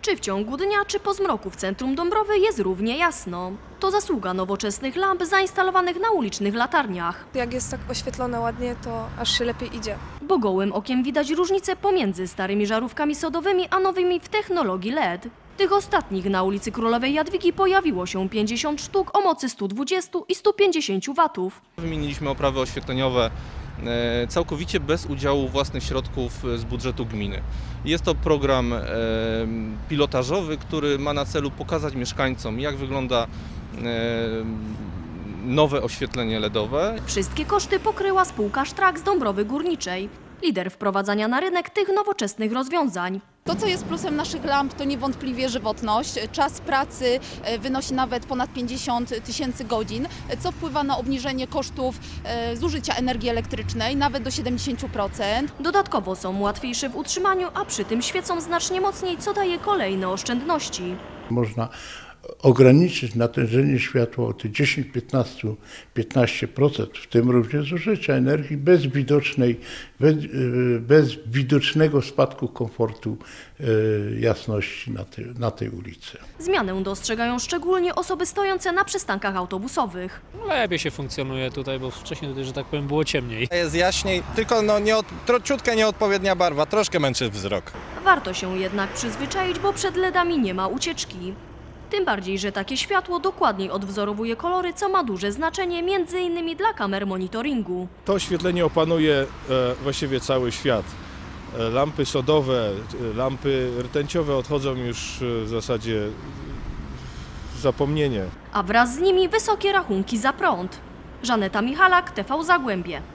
Czy w ciągu dnia, czy po zmroku w centrum Dąbrowy jest równie jasno. To zasługa nowoczesnych lamp zainstalowanych na ulicznych latarniach. Jak jest tak oświetlone ładnie, to aż się lepiej idzie. Bo gołym okiem widać różnicę pomiędzy starymi żarówkami sodowymi, a nowymi w technologii LED. Tych ostatnich na ulicy Królowej Jadwigi pojawiło się 50 sztuk o mocy 120 i 150 watów. Wymieniliśmy oprawy oświetleniowe całkowicie bez udziału własnych środków z budżetu gminy. Jest to program pilotażowy, który ma na celu pokazać mieszkańcom, jak wygląda nowe oświetlenie LEDowe. Wszystkie koszty pokryła spółka Sztrak z Dąbrowy Górniczej, lider wprowadzania na rynek tych nowoczesnych rozwiązań. To, co jest plusem naszych lamp, to niewątpliwie żywotność. Czas pracy wynosi nawet ponad 50 000 godzin, co wpływa na obniżenie kosztów zużycia energii elektrycznej nawet do 70%. Dodatkowo są łatwiejsze w utrzymaniu, a przy tym świecą znacznie mocniej, co daje kolejne oszczędności. Można ograniczyć natężenie światła o te 10-15%, w tym również zużycia energii bez widocznego spadku komfortu jasności na tej ulicy. Zmianę dostrzegają szczególnie osoby stojące na przystankach autobusowych. Lepiej się funkcjonuje tutaj, bo wcześniej tutaj, że tak powiem, było ciemniej. Jest jaśniej, tylko ciutka nieodpowiednia barwa, troszkę męczy wzrok. Warto się jednak przyzwyczaić, bo przed LEDami nie ma ucieczki. Tym bardziej, że takie światło dokładniej odwzorowuje kolory, co ma duże znaczenie m.in. dla kamer monitoringu. To oświetlenie opanuje właściwie cały świat. Lampy sodowe, lampy rtęciowe odchodzą już w zasadzie w zapomnienie. A wraz z nimi wysokie rachunki za prąd. Żaneta Michalak, TV Zagłębie.